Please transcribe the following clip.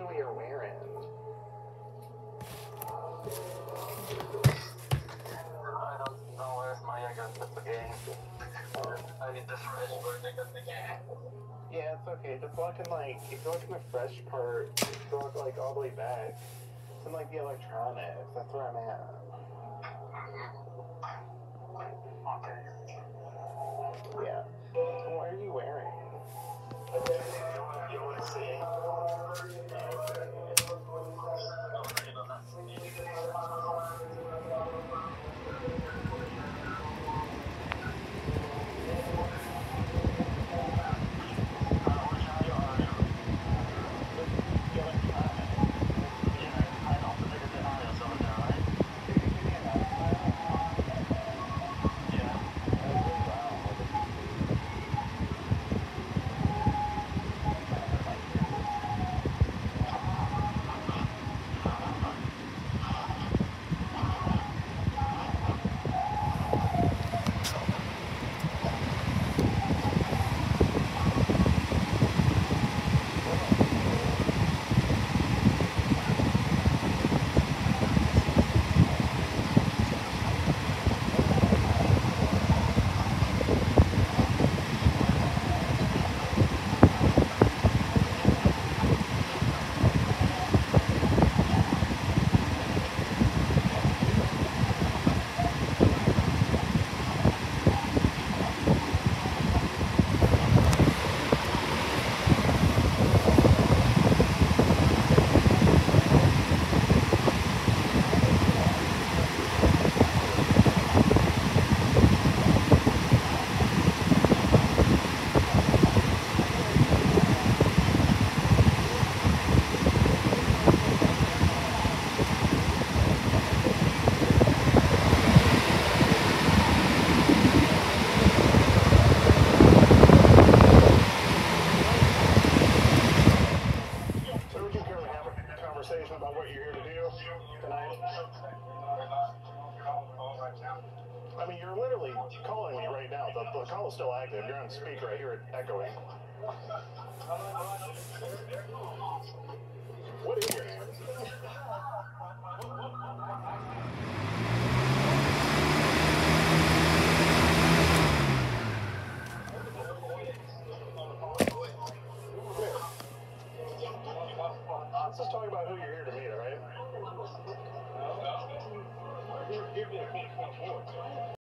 what you're wearing. I don't know where's my game. I need this fresh part to get the game. Yeah, it's okay. Just walk in, like, if you walk in the fresh part, go, like, all the way back. It's in, like, the electronics. That's where I'm at. Okay. Yeah. What are you wearing? You want to see? About what you're here to do tonight. I mean, you're literally calling me right now. The call is still active. You're on speaker. I hear it echoing. What is your name? Let's just talk about who you're here to meet, all right?